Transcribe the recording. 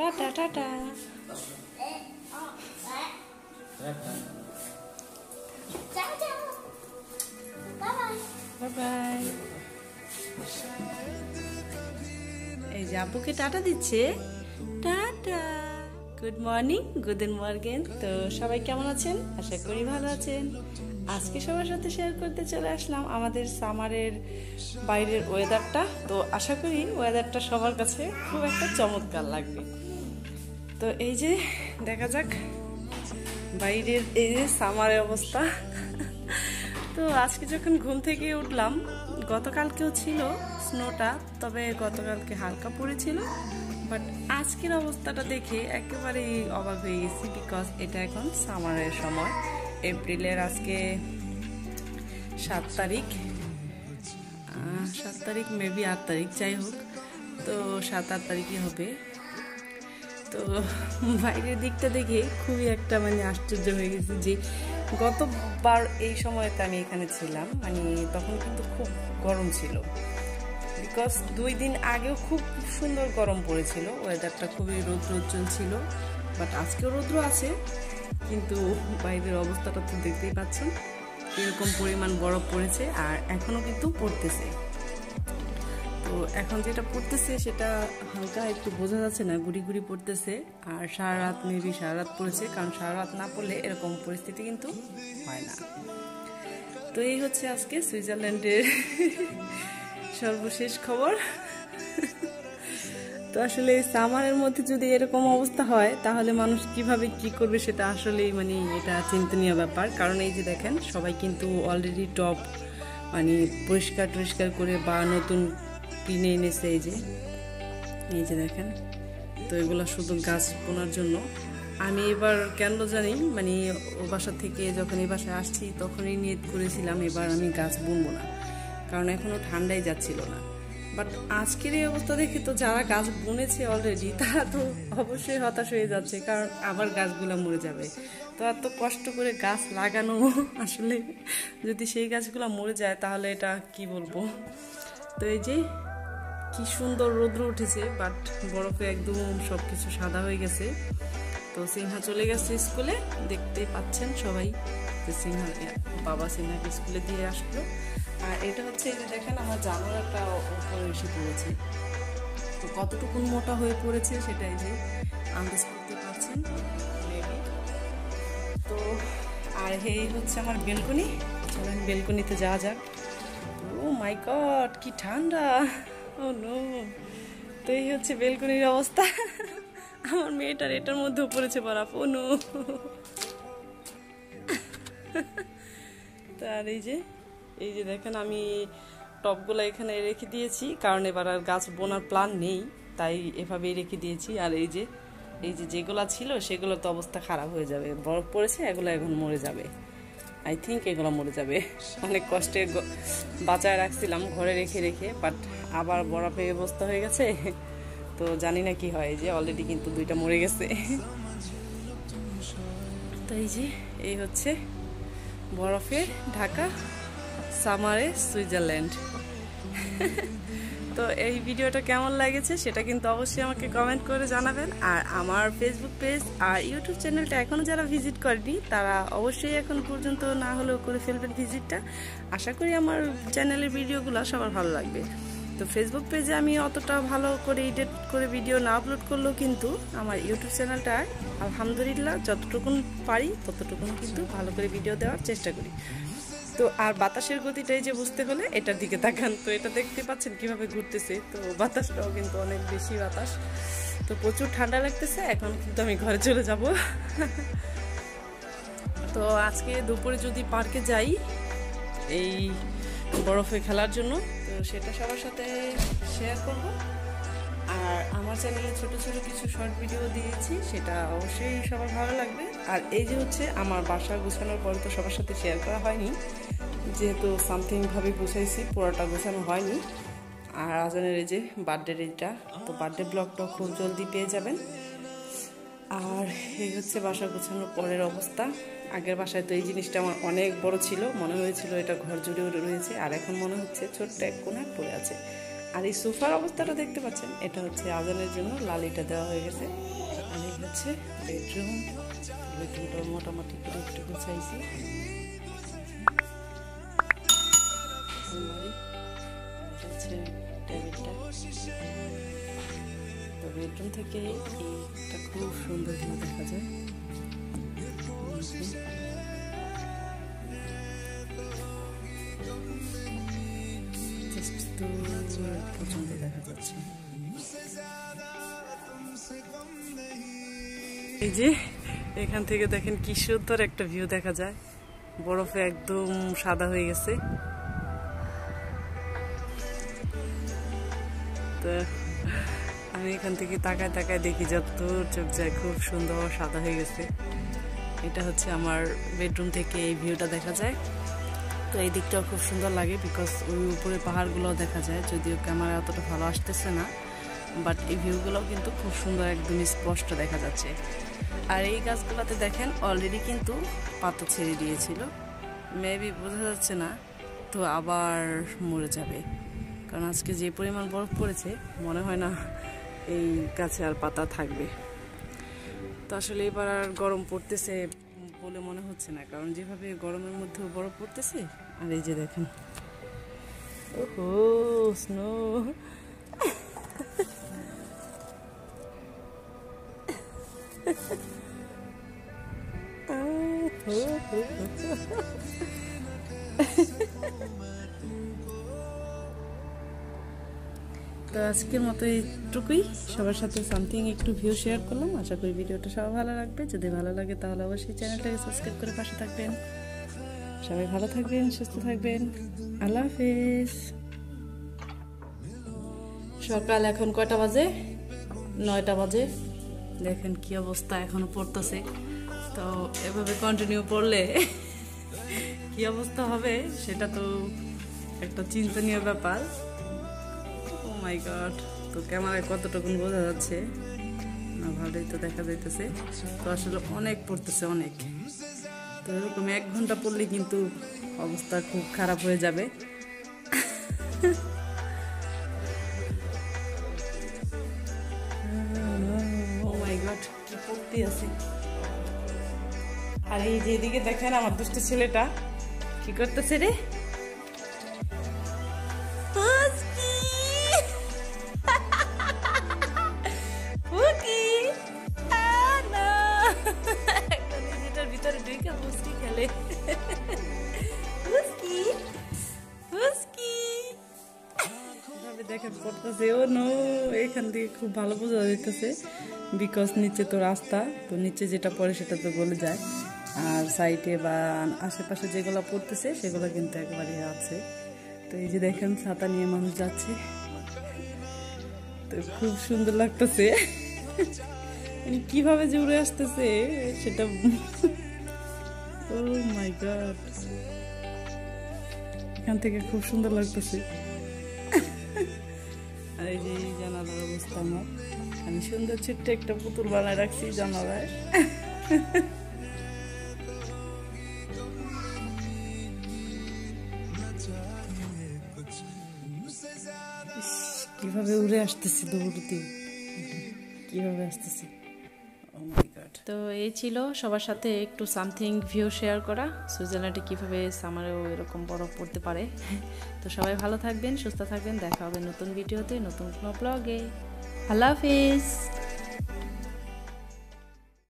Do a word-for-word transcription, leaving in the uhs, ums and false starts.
Tata tata bye bye. এই যে আপুকে টাটা দিচ্ছে, টাটা। গুড মর্নিং, গুডেন মর্গেন। তো সবাই কেমন আছেন? আশা করি ভালো আছেন। আজকে সবার সাথে শেয়ার করতে চলে আসলাম আমাদের সামারের বাইরের ওয়েদারটা। তো আশা করি ওয়েদারটা সবার কাছে খুব একটা চমৎকার লাগবে। তো এই যে দেখা যাক বাইরের এই যে সামারের অবস্থা। তো আজকে যখন ঘুম থেকে উঠলাম, গতকালকেও ছিল স্নোটা, তবে গতকালকে হালকা পড়েছিল, বাট আজকের অবস্থাটা দেখে একেবারেই অবাক হয়ে গেছি। বিকজ এটা এখন সামারের সময়, এপ্রিলের আজকে সাত তারিখ সাত তারিখ মেবি আট তারিখ, যাই হোক, তো সাত আট তারিখই হবে। তো বাইরের দিকটা দেখে খুবই একটা মানে আশ্চর্য হয়ে গেছি যে গতবার এই সময়তে আমি এখানে ছিলাম, মানে তখন কিন্তু খুব গরম ছিল। বিকজ দুই দিন আগেও খুব সুন্দর গরম পড়েছিল, ওয়েদারটা খুবই রৌদ্র উজ্জ্বল ছিল। বাট আজকেও রৌদ্র আছে, কিন্তু বাইরের অবস্থাটা তো দেখতেই পাচ্ছেন এরকম পরিমাণ বরফ পড়েছে, আর এখনো কিন্তু পড়তেছে। তো এখন যেটা পড়তেছে সেটা হালকা একটু বোঝা যাচ্ছে না, গুড়ি গুড়ি পড়তেছে। আর সারা রাত মেবি সারা রাত পড়েছে, কারণ সারা রাত না পড়লে এরকম পরিস্থিতি কিন্তু হয় না। তো এই হচ্ছে আজকে সুইজারল্যান্ডের সর্বশেষ খবর। তো আসলে এই সামারের মধ্যে যদি এরকম অবস্থা হয় তাহলে মানুষ কিভাবে কি করবে সেটা আসলেই মানে এটা চিন্তনীয় ব্যাপার। কারণ এই যে দেখেন সবাই কিন্তু অলরেডি টপ মানে পরিষ্কার টরিষ্কার করে বা নতুন কিনে এনেছে। এই যে এই যে দেখেন, তো এগুলো শুধু গাছ বোনার জন্য। আমি এবার কেন জানি মানে ও বাসা থেকে যখন এই বাসায় আসছি তখনই নিয়ত করেছিলাম এবার আমি গাছ বুনবো না, কারণ এখনো ঠান্ডাই যাচ্ছিল না। বাট আজকের এই অবস্থা দেখে তো যারা গাছ বুনেছে অলরেডি তারা তো অবশ্যই হতাশ হয়ে যাচ্ছে, কারণ আবার গাছগুলো মরে যাবে। তো এত কষ্ট করে গাছ লাগানো, আসলে যদি সেই গাছগুলো মরে যায় তাহলে এটা কি বলবো। তো এই যে কি সুন্দর রৌদ্র উঠেছে, বাট বরফে একদম সবকিছু সাদা হয়ে গেছে। তো সিনহা চলে গেছে স্কুলে, দেখতেই পাচ্ছেন সবাই যে সিনহা বাবা সিনহাকে স্কুলে দিয়ে আসলো। আর এটা হচ্ছে এই যে দেখেন আমার জানোয়ারটা উপরে এসে পড়েছে, তো কতটুকু মোটা হয়ে পড়েছে সেটাই যে আন্দাজ করতে পারছেন মেবি। তো আর এই হচ্ছে আমার বেলকনি, চলেন বেলকনিতে যাওয়া যাক। ও মাই গড কি ঠান্ডা, ও নো। তো এই হচ্ছে বেলকনির অবস্থা। আমার মেয়েটার এটার মধ্যেও পড়েছে বরফ, ও নো। আর এই যে এই যে দেখেন আমি টবগুলো এখানে রেখে দিয়েছি, কারণ এবার আর গাছ বোনার প্ল্যান নেই, তাই এভাবেই রেখে দিয়েছি। আর এই যে এই যে যেগুলো ছিল সেগুলো তো অবস্থা খারাপ হয়ে যাবে, বরফ পড়েছে, এগুলো এখন মরে যাবে। আই থিঙ্ক এগুলো মরে যাবে। অনেক কষ্টে বাঁচায় রাখছিলাম ঘরে রেখে রেখে, বাট আবার বরফের অবস্থা হয়ে গেছে, তো জানি না কি হয়। যে অলরেডি কিন্তু দুইটা মরে গেছে। তো এই যে এই হচ্ছে বরফে ঢাকা সামারে সুইজারল্যান্ড। তো এই ভিডিওটা কেমন লাগেছে সেটা কিন্তু অবশ্যই আমাকে কমেন্ট করে জানাবেন। আর আমার ফেসবুক পেজ আর ইউটিউব চ্যানেলটা এখনও যারা ভিজিট করেনি তারা অবশ্যই এখন পর্যন্ত না হলেও করে ফেলবেন ভিজিটটা। আশা করি আমার চ্যানেলের ভিডিওগুলো সবার ভালো লাগবে। তো ফেসবুক পেজে আমি অতটা ভালো করে এডিট করে ভিডিও না আপলোড করলেও কিন্তু আমার ইউটিউব চ্যানেলটা আলহামদুলিল্লাহ যতটুকুন পারি ততটুকুন কিন্তু ভালো করে ভিডিও দেওয়ার চেষ্টা করি। তো আর বাতাসের গতিটাই যে বুঝতে হলে এটার দিকে তাকান, তো এটা দেখতে পাচ্ছেন কিভাবে ঘুরতেছে। তো বাতাসটাও কিন্তু অনেক বেশি বাতাস, তো প্রচুর ঠান্ডা লাগতেছে। এখন কিন্তু আমি ঘরে চলে যাব। তো আজকে দুপুরে যদি পার্কে যাই এই বরফে খেলার জন্য, তো সেটা সবার সাথে শেয়ার করব। আর আমার চ্যানেলে ছোট ছোট কিছু শর্ট ভিডিও দিয়েছি, সেটা অবশ্যই সবার ভালো লাগবে। আর এই যে হচ্ছে আমার বাসা গোছানোর পর তো সবার সাথে শেয়ার করা হয়নি, যেহেতু সামথিংভাবে গুছাইছি, পুরোটা গোছানো হয়নি। আর আজানের এই যে বার্থডে এইটা, তো বার্থডে ব্লগটাও খুব জলদি পেয়ে যাবেন। আর এই হচ্ছে বাসা গোছানোর পরের অবস্থা। আগের বাসায় তো এই জিনিসটা আমার অনেক বড় ছিল, মনে হয়েছিল এটা ঘর জুড়ে রয়েছে, আর এখন মনে হচ্ছে ছোট্ট এক কোণায় পড়ে আছে। আর এই সোফার অবস্থাটা দেখতে পাচ্ছেন, এটা হচ্ছে আজানের জন্য লালিটা দেওয়া হয়ে গেছে। আর এই হচ্ছে বেডরুম, বেডরুমটা মোটামুটি করে একটু গুছাইছি। হচ্ছে টেবিলটা, তো বেডরুম থেকে এইটা খুব সুন্দর দেখা যায়। পর্যন্ত দেখা যাচ্ছে। এই যে এখান থেকে দেখেন কি সুন্দর একটা ভিউ দেখা যায়, বরফে একদম সাদা হয়ে গেছে। তো আমি এখান থেকে তাকায় তাকায় দেখি যত চোখ যায়, খুব সুন্দর সাদা হয়ে গেছে। এটা হচ্ছে আমার বেডরুম থেকে এই ভিউটা দেখা যায়। তো এই দিকটাও খুব সুন্দর লাগে, বিকজ ওই উপরে পাহাড়গুলো দেখা যায়, যদিও ক্যামেরা অতটা ভালো আসতেছে না, বাট এই ভিউগুলোও কিন্তু খুব সুন্দর একদম স্পষ্ট দেখা যাচ্ছে। আর এই গাছগুলোতে দেখেন অলরেডি কিন্তু পাতা ছেড়ে দিয়েছিল, মেবি বোঝা যাচ্ছে না, তো আবার মরে যাবে, কারণ আজকে যে পরিমাণ বরফ পড়েছে মনে হয় না এই গাছে আর পাতা থাকবে। তো আসলে এবার আর গরম পড়তেছে বলে মনে হচ্ছে না, কারণ যেভাবে গরমের মধ্যেও বরফ পড়তেছে। আর এই যে দেখেন, ওহো স্নো, তো আজকের মতো এইটুকুই, সবার সাথে সামথিং একটু ভিউ শেয়ার করলাম। আশা করি ভিডিওটা সবাই ভালো লাগবে, যদি ভালো লাগে তাহলে অবশ্যই চ্যানেলটাকে সাবস্ক্রাইব করে পাশে থাকবেন। সবাই ভালো থাকবেন, সুস্থ থাকবেন, আল্লাহ হাফেজ। সকাল এখন কয়টা বাজে? নয়টা বাজে। দেখেন কি অবস্থা এখনো পড়তেছে। তো এভাবে কন্টিনিউ পড়লে কি অবস্থা হবে সেটা তো একটা চিন্তনীয় ব্যাপার। ও মাই গড, তো ক্যামেরায় কতটুকু বোঝা যাচ্ছে না, ভালোই তো দেখা যাইতেছে। তো আসলে অনেক পড়তেছে, অনেক। তো এরকম এক ঘন্টা পড়লে কিন্তু অবস্থা খুব খারাপ হয়ে যাবে। ও মাই গড, কি পড়তে আছে। আর এই যে এদিকে দেখেন আমার দুষ্ট ছেলেটা কি করতেছে রে, ভিতরে ঢুকে মুসকি খেলে। দেখেন পড়তেছে, ও নো, এখান থেকে খুব ভালো বোঝা যাইতেছে, বিকজ নিচে তো রাস্তা, তো নিচে যেটা পড়ে সেটা তো গলে যায়, আর সাইডে বা আশেপাশে যেগুলো পড়তেছে সেগুলো কিন্তু একেবারে আছে। তো এই যে দেখেন ছাতা নিয়ে মানুষ যাচ্ছে, তো খুব সুন্দর লাগতেছে। কিভাবে যে উড়ে আসতেছে সেটা, ও মাই গড, এখান থেকে খুব সুন্দর লাগতেছে। আর এই যে জানালার অবস্থা, আমার আমি সুন্দর ছোট্ট একটা পুতুল বানায় রাখছি জানালায়। কিভাবে উড়ে আসতেছি দৌড়তে, কিভাবে আসতেছি। তো এই ছিল সবার সাথে একটু সামথিং ভিউ শেয়ার করা, সুইজারল্যান্ডে কীভাবে সামারেও এরকম বরফ পড়তে পারে। তো সবাই ভালো থাকবেন, সুস্থ থাকবেন, দেখা হবে নতুন ভিডিওতে, নতুন কোনো ব্লগে। আল্লাহ হাফিজ।